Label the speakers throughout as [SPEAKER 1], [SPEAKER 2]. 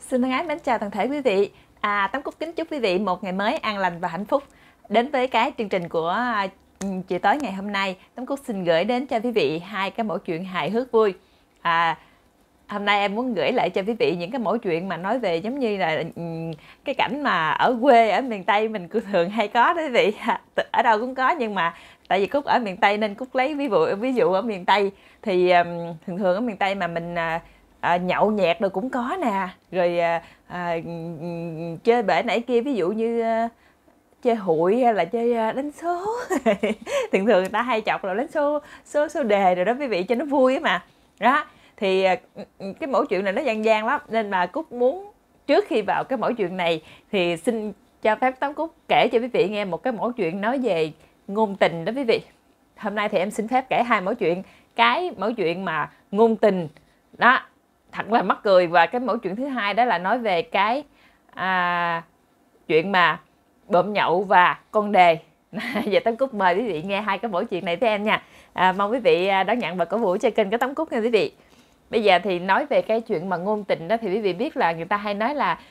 [SPEAKER 1] Xin thân ái mến chào toàn thể quý vị. Tấm Cúc kính chúc quý vị một ngày mới an lành và hạnh phúc. Đến với cái chương trình của chiều tối ngày hôm nay, Tấm Cúc xin gửi đến cho quý vị hai cái mẫu chuyện hài hước vui. Hôm nay em muốn gửi lại cho quý vị những cái mẫu chuyện mà nói về giống như là cái cảnh mà ở quê ở miền Tây mình thường hay có đó quý vị. Ở đâu cũng có, nhưng mà tại vì Cúc ở miền Tây nên Cúc lấy ví dụ ở miền Tây thì thường thường ở miền Tây mà mình nhậu nhẹt rồi cũng có nè, rồi chơi bể nãy kia, ví dụ như chơi hụi hay là chơi đánh số. Thường thường người ta hay chọc là đánh số đề rồi đó quý vị, cho nó vui á mà. Đó thì cái mẫu chuyện này nó dân gian lắm, nên mà Cúc muốn trước khi vào cái mẫu chuyện này thì xin cho phép Tấm Cúc kể cho quý vị nghe một cái mẫu chuyện nói về ngôn tình đó quý vị. Hôm nay thì em xin phép kể hai mẫu chuyện. Cái mẫu chuyện mà ngôn tình đó thật là mắc cười, và cái mẫu chuyện thứ hai đó là nói về cái chuyện mà bợm nhậu và con đề. Giờ Tấm Cúc mời quý vị nghe hai cái mẫu chuyện này với em nha. Mong quý vị đón nhận và cổ vũ cho kênh của Tấm Cúc nha quý vị. Bây giờ thì nói về cái chuyện mà ngôn tình đó, thì quý vị biết là người ta hay nói là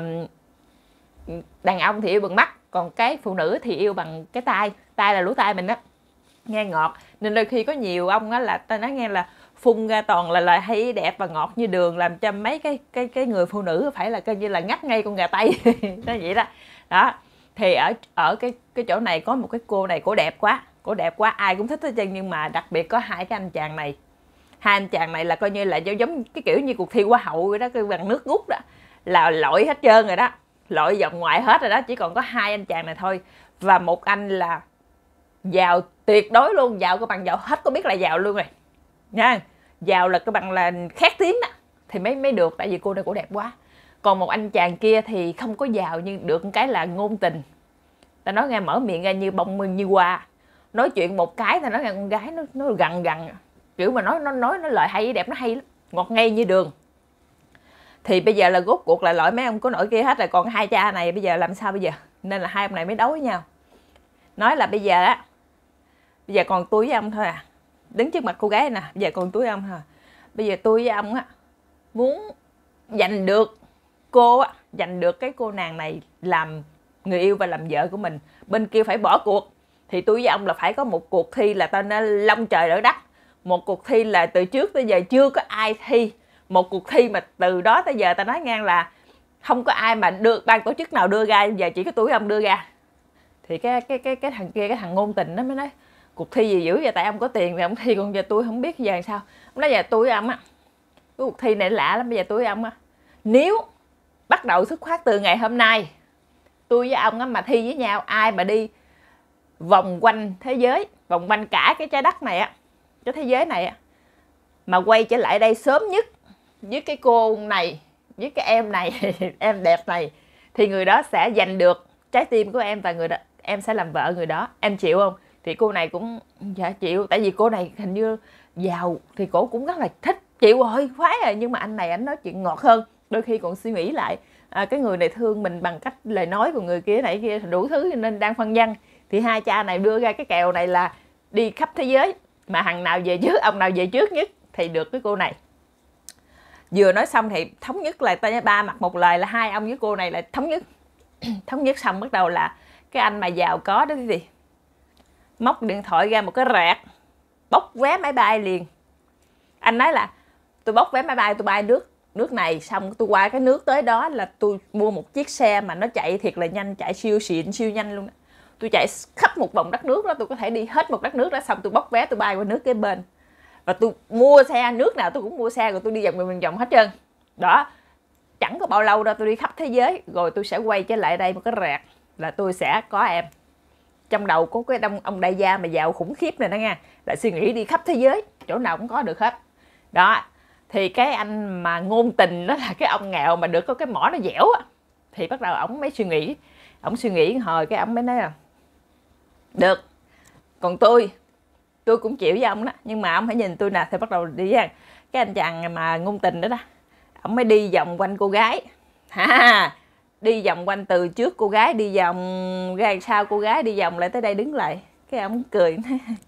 [SPEAKER 1] đàn ông thì yêu bằng mắt, còn cái phụ nữ thì yêu bằng cái tai. Tai là lỗ tai mình đó, nghe ngọt. Nên đôi khi có nhiều ông á là ta nói nghe là phun ra toàn là lời hay đẹp và ngọt như đường, làm cho mấy cái người phụ nữ phải là coi như là ngắt ngay con gà tây. Nó vậy đó. Đó thì ở cái chỗ này có một cái cô này, cổ đẹp quá, ai cũng thích hết trơn, nhưng mà đặc biệt có hai cái anh chàng này. Hai anh chàng này là coi như là giống cái kiểu như cuộc thi hoa hậu vậy đó, cái bằng nước ngút đó, là lội hết trơn rồi đó, lội vòng ngoài hết rồi đó, chỉ còn có hai anh chàng này thôi. Và một anh là giàu tuyệt đối luôn, giàu cái bằng giàu hết có biết là giàu luôn rồi nha, giàu là cái bằng là khét tiếng đó thì mới được, tại vì cô này cổ đẹp quá. Còn một anh chàng kia thì không có giàu, nhưng được cái là ngôn tình. Ta nói nghe, mở miệng ra như bông như hoa, nói chuyện một cái ta nói nghe con gái nó gằn kiểu mà nói lời hay đẹp, nó hay lắm, ngọt ngây như đường. Thì bây giờ là rốt cuộc là loại mấy ông có nổi kia hết rồi, còn hai cha này bây giờ làm sao bây giờ? Nên là hai ông này mới đấu với nhau, nói là bây giờ còn tôi với ông thôi à, đứng trước mặt cô gái nè, bây giờ còn tôi với ông thôi. Bây giờ tôi với ông á muốn giành được cô á, giành được cái cô nàng này làm người yêu và làm vợ của mình, bên kia phải bỏ cuộc. Thì tôi với ông là phải có một cuộc thi là tên nó long trời lở đất, một cuộc thi là từ trước tới giờ chưa có ai thi, một cuộc thi mà từ đó tới giờ ta nói ngang là không có ai mà ban tổ chức nào đưa ra, giờ chỉ có tôi với ông đưa ra. Thì cái thằng kia, cái thằng ngôn tình nó mới nói cuộc thi gì dữ vậy, tại ông có tiền thì ông thi, còn giờ tôi không biết giờ làm sao. Ông nói giờ tôi với ông á, cái cuộc thi này lạ lắm, bây giờ tôi với ông á, nếu bắt đầu xuất phát từ ngày hôm nay, tôi với ông á mà thi với nhau, ai mà đi vòng quanh thế giới, vòng quanh cả cái trái đất này á, cái thế giới này á, mà quay trở lại đây sớm nhất với cái cô này, với cái em này, em đẹp này, thì người đó sẽ giành được trái tim của em, và người đó em sẽ làm vợ người đó, em chịu không? Thì cô này cũng dạ chịu, tại vì cô này hình như giàu thì cổ cũng rất là thích, chịu rồi, khoái rồi. Nhưng mà anh này anh nói chuyện ngọt hơn, đôi khi còn suy nghĩ lại cái người này thương mình bằng cách lời nói của người kia này kia đủ thứ, nên đang phân vân. Thì hai cha này đưa ra cái kèo này là đi khắp thế giới, mà thằng nào về trước, ông nào về trước nhất thì được cái cô này. Vừa nói xong thì thống nhất là ta ba mặt một lời, là hai ông với cô này là thống nhất. Thống nhất xong bắt đầu là cái anh mà giàu có đó quý vị, móc điện thoại ra một cái rẹt, bốc vé máy bay liền. Anh nói là tôi bốc vé máy bay, tôi bay nước này, xong tôi qua cái nước tới đó là tôi mua một chiếc xe mà nó chạy thiệt là nhanh, chạy siêu xịn siêu nhanh luôn đó. Tôi chạy khắp một vòng đất nước đó, tôi có thể đi hết một đất nước đó, xong tôi bốc vé tôi bay qua nước kế bên. Và tôi mua xe, nước nào tôi cũng mua xe, rồi tôi đi vòng hết trơn. Đó, chẳng có bao lâu đâu tôi đi khắp thế giới, rồi tôi sẽ quay trở lại đây một cái rẹt là tôi sẽ có em. Trong đầu có cái ông đại gia mà giàu khủng khiếp này đó nha, là suy nghĩ đi khắp thế giới, chỗ nào cũng có được hết. Đó, thì cái anh mà ngôn tình đó là cái ông nghèo mà được có cái mỏ nó dẻo á, thì bắt đầu ổng mới suy nghĩ hồi cái ổng mới nói là được, còn tôi cũng chịu với ông đó, nhưng mà ông phải nhìn tôi nè. Thì bắt đầu đi ra cái anh chàng mà ngôn tình đó ông mới đi vòng quanh cô gái đi vòng quanh từ trước cô gái, đi vòng ra sau cô gái, đi vòng lại tới đây đứng lại. Cái ông cười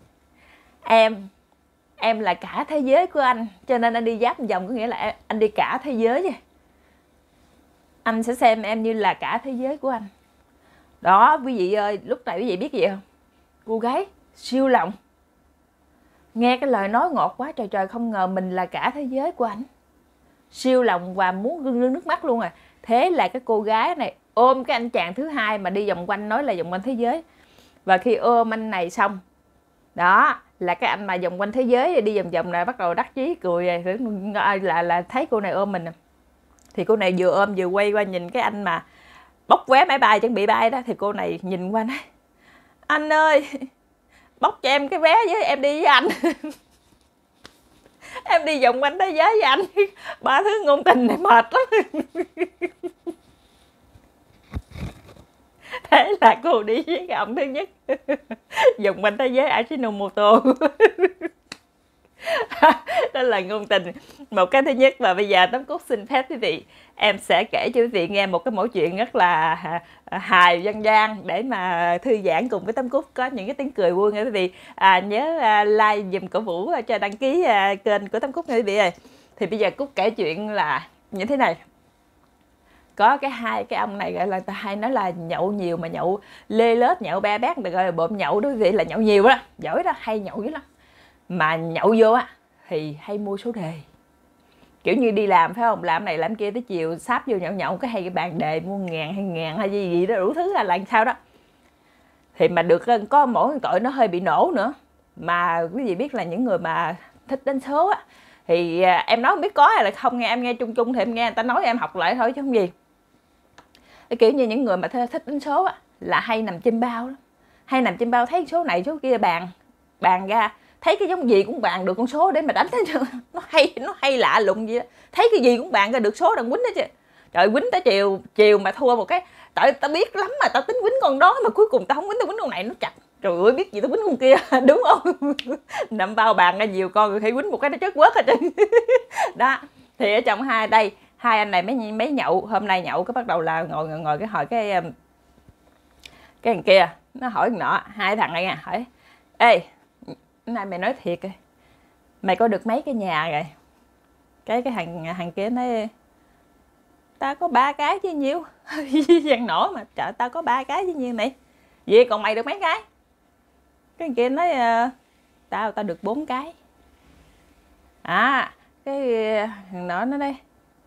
[SPEAKER 1] em là cả thế giới của anh, cho nên anh đi giáp vòng, có nghĩa là anh đi cả thế giới vậy. anh sẽ xem em như là cả thế giới của anh. Đó, quý vị ơi, lúc này quý vị biết gì không? Cô gái siêu lòng, nghe cái lời nói ngọt quá trời trời, không ngờ mình là cả thế giới của anh. Siêu lòng và muốn rưng nước mắt luôn à. Thế là cái cô gái này ôm cái anh chàng thứ hai mà đi vòng quanh, nói là vòng quanh thế giới. Và khi ôm anh này xong, đó là cái anh mà vòng quanh thế giới đi vòng vòng này bắt đầu đắc chí cười là thấy cô này ôm mình. Thì cô này vừa ôm vừa quay qua nhìn cái anh mà bóc vé máy bay chuẩn bị bay đó. Thì cô này nhìn qua nói: anh ơi, bóc cho em cái vé với em đi với anh. Em đi vòng quanh thế giới với anh. Ba thứ ngôn tình này mệt lắm. Thế là cô đi với cái ông thứ nhất vòng quanh thế giới Ajinomoto. Đó là ngôn tình một cái thứ nhất. Và bây giờ Tám Cúc xin phép quý vị, em sẽ kể cho quý vị nghe một cái mẫu chuyện rất là hài dân gian để mà thư giãn cùng với Tám Cúc, có những cái tiếng cười vui nha quý vị. Nhớ like dùm cổ vũ cho đăng ký kênh của Tám Cúc nha quý vị ơi. Thì bây giờ Cúc kể chuyện là như thế này. Có hai cái ông này gọi là ta hay nói là nhậu nhiều mà nhậu lê lết, nhậu be bét, được gọi là bộm nhậu đó quý vị, là nhậu nhiều đó, giỏi đó, hay nhậu dữ lắm. Mà nhậu vô á thì hay mua số đề, kiểu như đi làm phải không, làm này làm kia tới chiều sáp vô nhậu nhậu cái hay cái bàn đề mua 1.000 2.000 hay gì đó đủ thứ là làm sao đó. Thì mà được có mỗi tội nó hơi bị nổ nữa. Mà quý vị biết là những người mà thích đánh số á thì em nói không biết có hay là không, nghe em nghe chung chung thì em nghe người ta nói em học lại thôi chứ không gì. Cái kiểu như những người mà thích đánh số á là hay nằm chim bao lắm, hay nằm chim bao, thấy số này số kia bàn ra, thấy cái giống gì cũng bàn được con số để mà đánh hết. Nó hay lạ lùng vậy đó. Thấy cái gì cũng bàn ra được số đừng quýnh đó chứ. Trời, quýnh tới chiều mà thua một cái, tại tao biết lắm mà tao tính quýnh con đó mà cuối cùng tao không quýnh, tao quýnh con này nó chặt. Trời ơi, biết gì tao quýnh con kia. Đúng không? Nằm bao bàn ra nhiều con rồi, khi quýnh một cái nó chết quớt hết trơn. Đó, thì ở trong hai anh này mấy nhậu, hôm nay nhậu cái bắt đầu là ngồi cái hỏi cái thằng kia nó hỏi thằng nọ, hai thằng này nha, hỏi: ê, nay mày nói thiệt rồi, mày có được mấy cái nhà rồi? Cái thằng kia nói: tao có 3 cái chứ nhiêu. Giang nổi mà, trời, tao có 3 cái chứ nhiêu mày, vậy còn mày được mấy cái? Cái thằng kia nói: tao được 4 cái. Cái thằng nọ nó đây: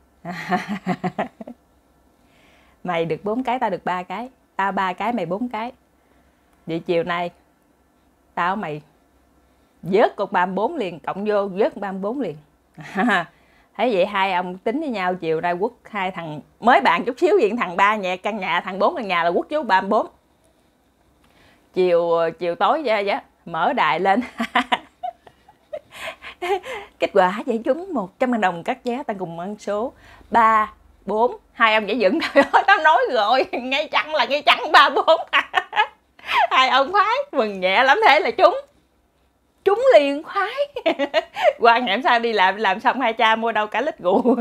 [SPEAKER 1] mày được 4 cái, tao được 3 cái, tao 3 cái mày 4 cái, vậy chiều nay tao mày vớt cột 34 liền, cộng vô vớt 34 liền. Thấy vậy hai ông tính với nhau, chiều nay quất hai thằng mới bạn chút xíu gì, thằng 3 nhà căn nhà, thằng 4 căn nhà là quất vô 34. Chiều tối ra mở đài lên. Kết quả giải trúng 100.000 đồng cắt vé ta cùng ăn số 3, 4. Hai ông giải dựng. Trời ơi, tao nói rồi, ngay chắn 3, 4. Hai ông khoái mừng nhẹ lắm, thế là trúng liền khoái. Qua ngày hôm sau đi làm xong hai cha mua đâu cả lít rượu.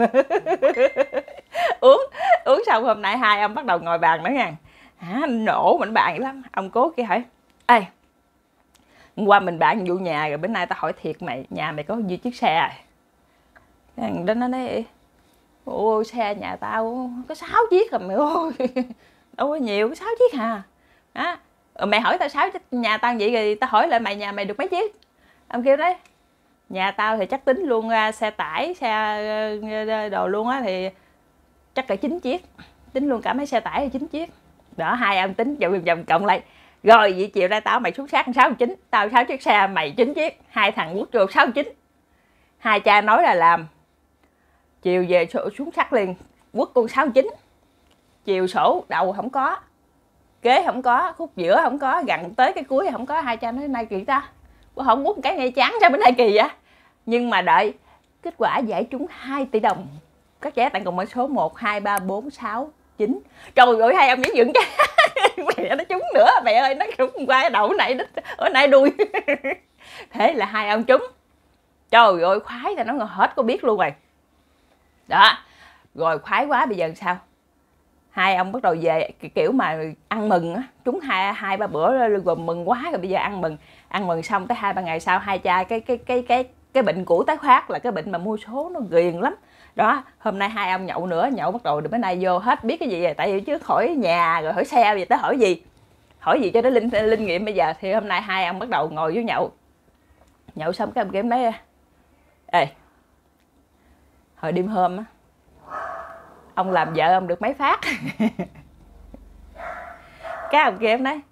[SPEAKER 1] uống xong hôm nay hai ông bắt đầu ngồi bàn nữa nha. Nổ mình bàn vậy lắm. Ông cố kia hỏi: ê, hôm qua mình bàn vụ nhà rồi, bữa nay tao hỏi thiệt mày, nhà mày có nhiêu chiếc xe rồi? Cái thằng đó nó nói: ôi, xe nhà tao có 6 chiếc rồi mày ơi. Đâu có nhiều, có 6 chiếc hà. Đó. Mày hỏi tao 6 chiếc, nhà tao vậy rồi tao hỏi lại mày, nhà mày được mấy chiếc? Ông kêu đấy: nhà tao thì chắc tính luôn xe tải, xe đồ luôn á thì chắc là 9 chiếc. Tính luôn cả mấy xe tải là 9 chiếc. Đó, hai ông tính vòng cộng lại. Rồi vậy chiều nay tao mày xuống sát 69, tao 6 chiếc xe, mày 9 chiếc, hai thằng quất vô 69. Hai cha nói là làm. Chiều về xuống sát liền, quất con 69. Chiều sổ đầu không có, kế không có, khúc giữa không có, gần tới cái cuối không có. Hai cha nói: nay kỳ ta, không quất cái ngay chán sao bữa nay kỳ vậy? Nhưng mà đợi kết quả giải trúng 2 tỷ đồng các vé tặng cùng mã số 1, 2, 3, 4, 6, 9. Trời ơi, hai ông giải dựng cái mẹ nó trúng nữa, mẹ ơi, nó trúng qua cái đầu này, ở nay đuôi. Thế là hai ông trúng. Trời ơi, khoái là nó hết có biết luôn rồi. Đó, rồi khoái quá bây giờ sao? Hai ông bắt đầu về kiểu mà ăn mừng á, trúng hai ba bữa rồi mừng quá, rồi bây giờ ăn mừng xong tới 2-3 ngày sau hai cha cái bệnh cũ tái phát, là cái bệnh mà mua số nó ghiền lắm. Đó, hôm nay hai ông nhậu nữa, nhậu bắt đầu được bữa nay vô hết biết cái gì rồi, tại vì chứ khỏi nhà rồi hỏi xe gì tới hỏi gì cho nó linh nghiệm. Bây giờ thì hôm nay hai ông bắt đầu ngồi vô nhậu xong cái ông kiếm nói ê, hồi đêm hôm á ông làm vợ ông được mấy phát? Cái ông kia em nói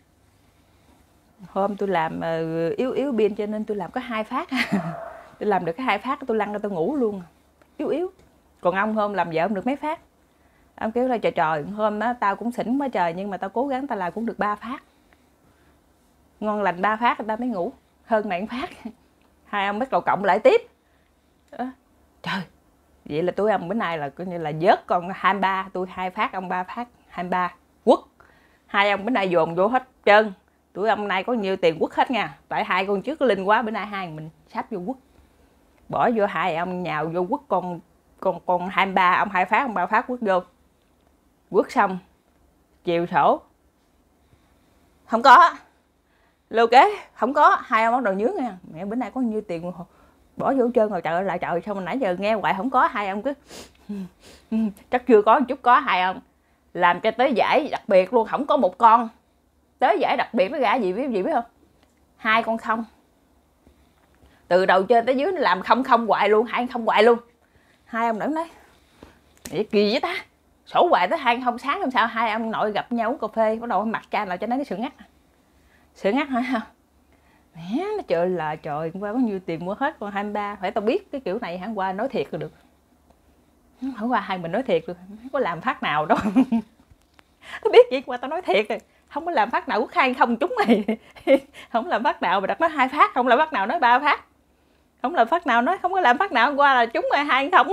[SPEAKER 1] hôm tôi làm yếu pin cho nên tôi làm có 2 phát. Tôi làm được cái 2 phát tôi lăn ra tôi ngủ luôn, yếu. Còn ông hôm làm vợ ông được mấy phát? Ông kêu là trời hôm đó tao cũng xỉn quá trời, nhưng mà tao cố gắng tao làm cũng được 3 phát. Ngon lành 3 phát người ta mới ngủ, hơn mày 1 phát. Hai ông bắt đầu cộng lại tiếp. Trời, vậy là tụi ông bữa nay là coi như là vớt còn 23, tôi 2 phát ông 3 phát, 23 quất. Hai ông bữa nay dồn vô hết trơn. Tụi ông nay có nhiêu tiền quất hết nha. Tại hai con trước linh quá, bữa nay hai mình sắp vô quất. Bỏ vô hai ông nhào vô quất con 23, ông 2 phát ông 3 phát quất vô. Quất xong chiều sổ không có, lưu kế không có. Hai ông bắt đầu nhướng nha, mẹ bữa nay có nhiêu tiền bỏ vô trơn rồi, trời ơi lại trời, sao mà nãy giờ nghe hoài không có. Hai ông cứ chắc chưa có một chút có. Hai ông làm cho tới giải đặc biệt luôn, không có một con tới giải đặc biệt nó ra gì biết không? 2 con không, từ đầu trên tới dưới nó làm không hoài luôn, 2 không hoài luôn. Hai ông đừng nói vậy kỳ vậy ta, sổ hoài tới 2 không. Sáng hôm sau hai ông nội gặp nhau uống cà phê, bắt đầu mặt cha là cho nó sợ ngắt hả? Không mẹ nó trời là trời, hôm qua có nhiêu tiền mua hết con 23. Phải tao biết cái kiểu này hôm qua nói thiệt rồi được, hôm qua hai mình nói thiệt được, không có làm phát nào đâu. Tao biết vậy qua tao nói thiệt rồi, không có làm phát nào quốc 2 không trúng này. Không làm phát nào mà đặt nói 2 phát, không làm phát nào nói 3 phát, không làm phát nào nói không có làm phát nào, hôm qua là trúng rồi 2 không.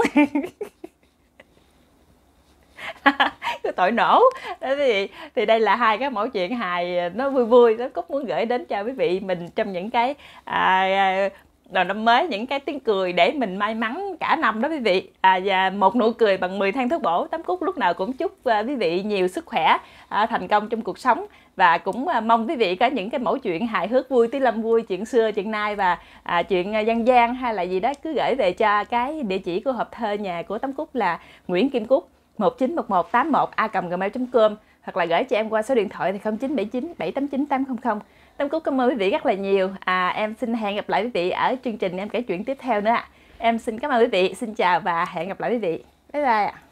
[SPEAKER 1] Cái tội nổ. Thì đây là 2 cái mẫu chuyện hài nó vui nó Cúc muốn gửi đến cho quý vị mình trong những cái đầu năm mới, những cái tiếng cười để mình may mắn cả năm đó quý vị. Và một nụ cười bằng 10 thang thuốc bổ. Tám Cúc lúc nào cũng chúc quý vị nhiều sức khỏe, thành công trong cuộc sống, và cũng mong quý vị có những cái mẫu chuyện hài hước vui tí lâm vui, chuyện xưa chuyện nay và chuyện dân gian hay là gì đó cứ gửi về cho cái địa chỉ của hộp thơ nhà của Tám Cúc là Nguyễn Kim Cúc 191181@gmail.com, hoặc là gửi cho em qua số điện thoại thì 0979 789 800. Tám Cúc cảm ơn quý vị rất là nhiều. Em xin hẹn gặp lại quý vị ở chương trình em kể chuyện tiếp theo nữa. Em xin cảm ơn quý vị, xin chào và hẹn gặp lại quý vị. Bye bye.